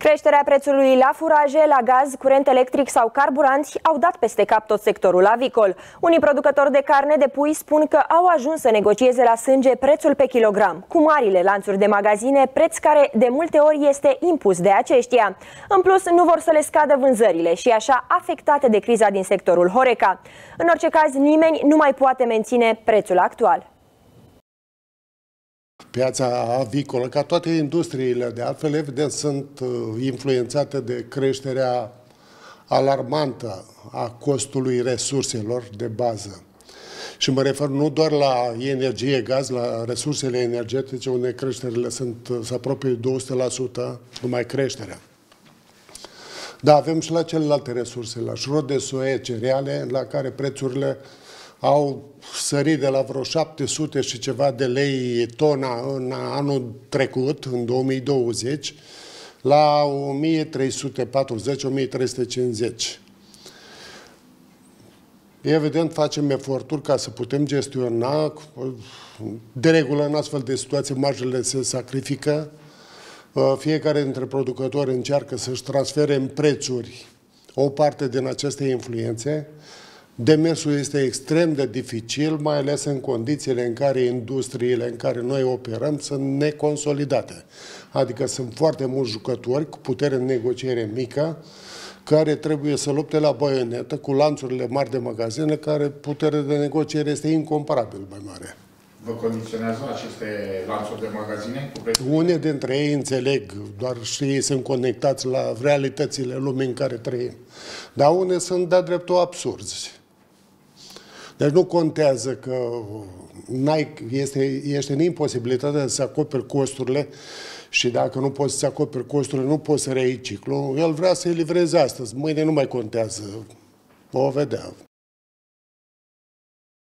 Creșterea prețului la furaje, la gaz, curent electric sau carburanți au dat peste cap tot sectorul avicol. Unii producători de carne de pui spun că au ajuns să negocieze la sânge prețul pe kilogram, cu marile lanțuri de magazine, preț care de multe ori este impus de aceștia. În plus, nu vor să le scadă vânzările și așa afectate de criza din sectorul Horeca. În orice caz, nimeni nu mai poate menține prețul actual. Piața avicolă, ca toate industriile, de altfel, evident, sunt influențate de creșterea alarmantă a costului resurselor de bază. Și mă refer nu doar la energie, gaz, la resursele energetice, unde creșterile se apropie de 200%, numai creșterea. Dar avem și la celelalte resurse, la șrot de soie, cereale, la care prețurile au sărit de la vreo 700 și ceva de lei tona în anul trecut, în 2020, la 1340-1350. Evident, facem eforturi ca să putem gestiona. De regulă, în astfel de situații, marjele se sacrifică. Fiecare dintre producători încearcă să-și transfere în prețuri o parte din aceste influențe. Demersul este extrem de dificil, mai ales în condițiile în care industriile în care noi operăm sunt neconsolidate. Adică sunt foarte mulți jucători cu putere în negociere mică, care trebuie să lupte la baionetă cu lanțurile mari de magazine, care puterea de negociere este incomparabil mai mare. Vă condiționează aceste lanțuri de magazine? Unii dintre ei înțeleg, doar și ei sunt conectați la realitățile lumii în care trăim. Dar unii sunt de-a dreptul absurzi. Deci nu contează că ești în imposibilitatea să acoperi costurile și dacă nu poți să acoperi costurile, nu poți să reiei ciclul. El vrea să-i livreze astăzi, mâine nu mai contează. O vedea.